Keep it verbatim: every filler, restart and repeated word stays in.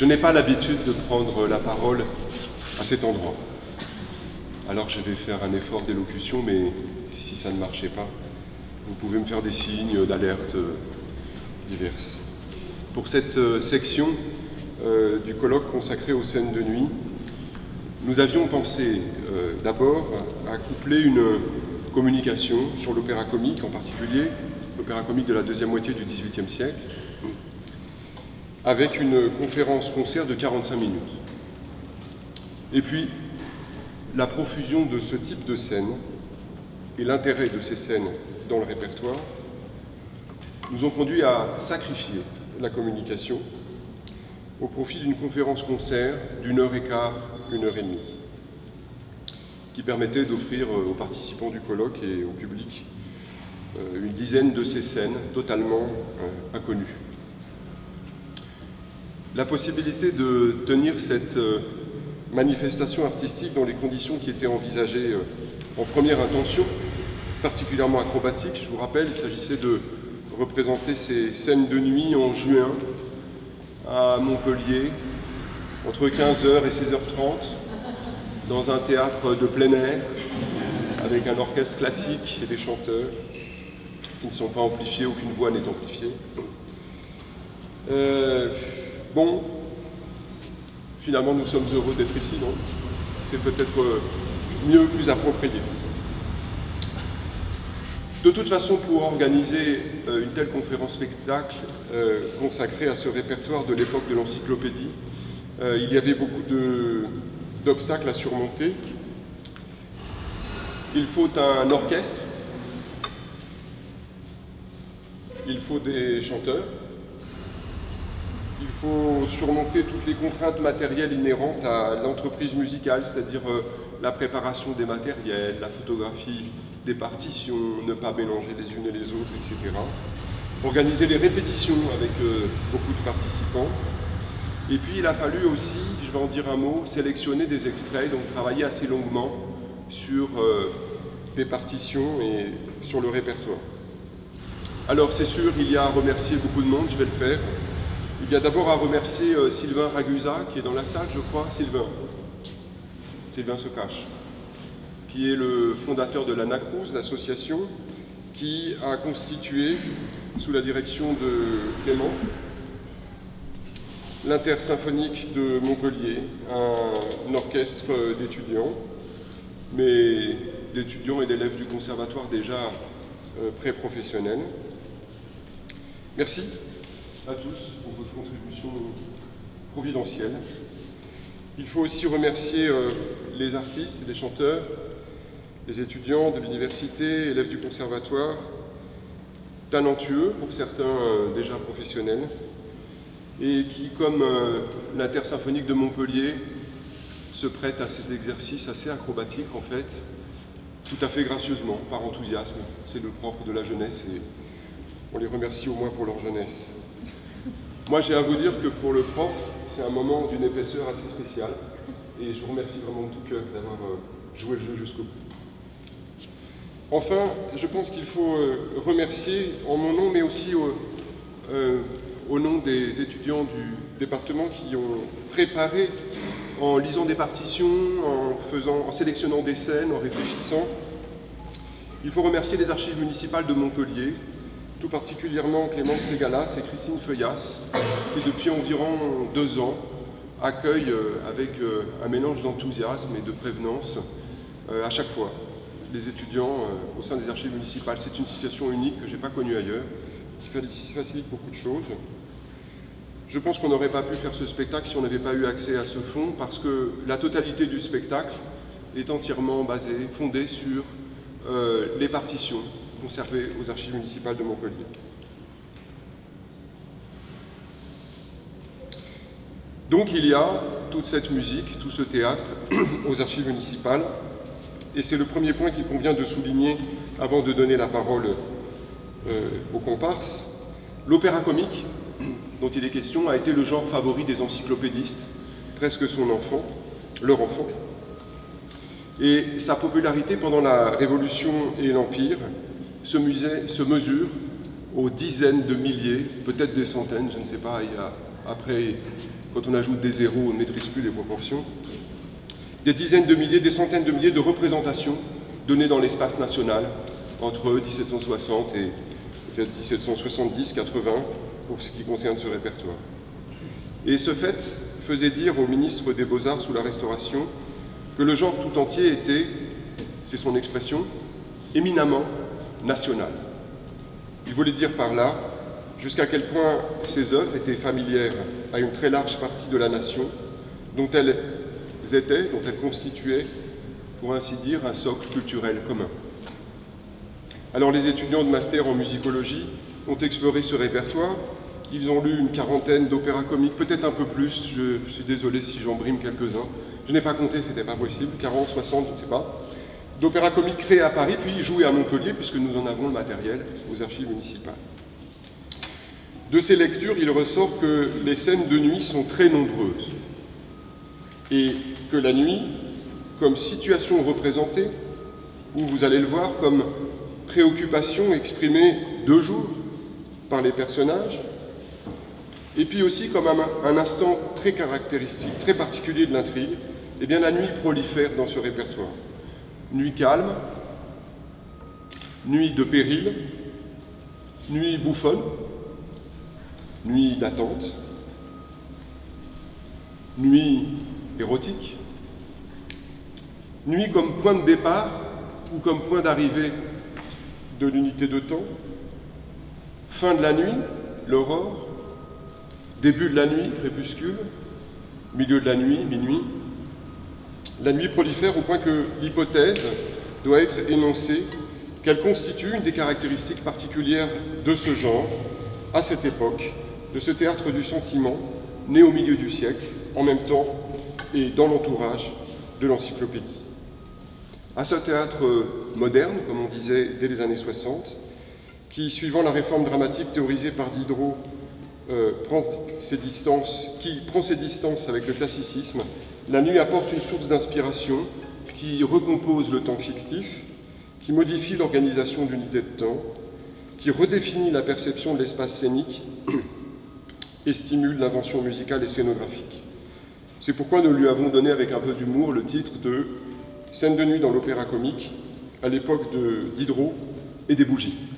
Je n'ai pas l'habitude de prendre la parole à cet endroit. Alors je vais faire un effort d'élocution, mais si ça ne marchait pas, vous pouvez me faire des signes d'alerte diverses. Pour cette section euh, du colloque consacré aux scènes de nuit, nous avions pensé euh, d'abord à coupler une communication sur l'opéra comique, en particulier l'opéra comique de la deuxième moitié du dix-huitième siècle, avec une conférence-concert de quarante-cinq minutes. Et puis, la profusion de ce type de scènes et l'intérêt de ces scènes dans le répertoire nous ont conduit à sacrifier la communication au profit d'une conférence-concert d'une heure et quart, une heure et demie, qui permettait d'offrir aux participants du colloque et au public une dizaine de ces scènes totalement inconnues. La possibilité de tenir cette manifestation artistique dans les conditions qui étaient envisagées en première intention, particulièrement acrobatique, je vous rappelle, il s'agissait de représenter ces scènes de nuit en juin à Montpellier, entre quinze heures et seize heures trente, dans un théâtre de plein air, avec un orchestre classique et des chanteurs qui ne sont pas amplifiés, aucune voix n'est amplifiée. Euh, bon, finalement nous sommes heureux d'être ici, non? C'est peut-être mieux, plus approprié. De toute façon, pour organiser euh, une telle conférence-spectacle euh, consacrée à ce répertoire de l'époque de l'encyclopédie, euh, il y avait beaucoup d'obstacles à surmonter. Il faut un orchestre, il faut des chanteurs, il faut surmonter toutes les contraintes matérielles inhérentes à l'entreprise musicale, c'est-à-dire euh, la préparation des matériels, la photographie des partitions, ne pas mélanger les unes et les autres, et cetera. Organiser les répétitions avec euh, beaucoup de participants. Et puis il a fallu aussi, je vais en dire un mot, sélectionner des extraits, donc travailler assez longuement sur euh, des partitions et sur le répertoire. Alors c'est sûr, il y a à remercier beaucoup de monde, je vais le faire. Il y a d'abord à remercier euh, Sylvain Ragusa, qui est dans la salle, je crois. Sylvain. Sylvain se cache. Qui est le fondateur de l'Anacruz, l'association, qui a constitué, sous la direction de Clément, l'Intersymphonique de Montpellier, un, un orchestre d'étudiants, mais d'étudiants et d'élèves du conservatoire déjà euh, pré-professionnels. Merci à tous pour votre contribution providentielle. Il faut aussi remercier euh, les artistes, les chanteurs, les étudiants de l'université, élèves du conservatoire, talentueux pour certains euh, déjà professionnels, et qui, comme euh, l'Intersymphonique de Montpellier, se prêtent à cet exercice assez acrobatique en fait, tout à fait gracieusement, par enthousiasme. C'est le propre de la jeunesse et on les remercie au moins pour leur jeunesse. Moi, j'ai à vous dire que pour le prof, c'est un moment d'une épaisseur assez spéciale et je vous remercie vraiment de tout cœur d'avoir joué le jeu jusqu'au bout. Enfin, je pense qu'il faut remercier en mon nom, mais aussi au, euh, au nom des étudiants du département qui ont préparé en lisant des partitions, en, faisant, en sélectionnant des scènes, en réfléchissant. Il faut remercier les archives municipales de Montpellier, tout particulièrement Clémence Ségalas et Christine Feuillas, qui depuis environ deux ans accueillent avec un mélange d'enthousiasme et de prévenance à chaque fois les étudiants au sein des archives municipales. C'est une situation unique que je n'ai pas connue ailleurs, qui facilite beaucoup de choses. Je pense qu'on n'aurait pas pu faire ce spectacle si on n'avait pas eu accès à ce fonds, parce que la totalité du spectacle est entièrement basée, fondée sur euh, les partitions conservées aux archives municipales de Montpellier. Donc il y a toute cette musique, tout ce théâtre aux archives municipales, et c'est le premier point qu'il convient de souligner avant de donner la parole euh, aux comparses. L'opéra comique, dont il est question, a été le genre favori des encyclopédistes, presque son enfant, leur enfant. Et sa popularité pendant la Révolution et l'Empire se, musait, se mesure aux dizaines de milliers, peut-être des centaines, je ne sais pas, il y a, après quand on ajoute des zéros, on ne maîtrise plus les proportions, des dizaines de milliers, des centaines de milliers de représentations données dans l'espace national entre mille sept cent soixante et peut-être mille sept cent soixante-dix quatre-vingts pour ce qui concerne ce répertoire. Et ce fait faisait dire au ministre des Beaux-Arts sous la Restauration que le genre tout entier était, c'est son expression, éminemment national. Il voulait dire par là jusqu'à quel point ces œuvres étaient familières à une très large partie de la nation, dont elles étaient, dont elles constituaient, pour ainsi dire, un socle culturel commun. Alors les étudiants de master en musicologie ont exploré ce répertoire. Ils ont lu une quarantaine d'opéras comiques, peut-être un peu plus, je suis désolé si j'en brime quelques-uns. Je n'ai pas compté, c'était pas possible, quarante, soixante, je ne sais pas. D'opéras comiques créés à Paris, puis joués à Montpellier, puisque nous en avons le matériel aux archives municipales. De ces lectures, il ressort que les scènes de nuit sont très nombreuses et que la nuit, comme situation représentée, ou vous allez le voir, comme préoccupation exprimée de jour par les personnages, et puis aussi comme un, un instant très caractéristique, très particulier de l'intrigue, eh bien la nuit prolifère dans ce répertoire. Nuit calme, nuit de péril, nuit bouffonne, nuit d'attente, nuit érotique, nuit comme point de départ ou comme point d'arrivée de l'unité de temps, fin de la nuit, l'aurore, début de la nuit, crépuscule, milieu de la nuit, minuit. La nuit prolifère au point que l'hypothèse doit être énoncée qu'elle constitue une des caractéristiques particulières de ce genre, à cette époque, de ce théâtre du sentiment, né au milieu du siècle, en même temps et dans l'entourage de l'encyclopédie. À ce théâtre moderne, comme on disait dès les années soixante, qui, suivant la réforme dramatique théorisée par Diderot, euh, prend ses distances, qui prend ses distances avec le classicisme, la nuit apporte une source d'inspiration qui recompose le temps fictif, qui modifie l'organisation d'unités de temps, qui redéfinit la perception de l'espace scénique et stimule l'invention musicale et scénographique. C'est pourquoi nous lui avons donné avec un peu d'humour le titre de « Scène de nuit dans l'opéra comique » à l'époque de Diderot et des bougies.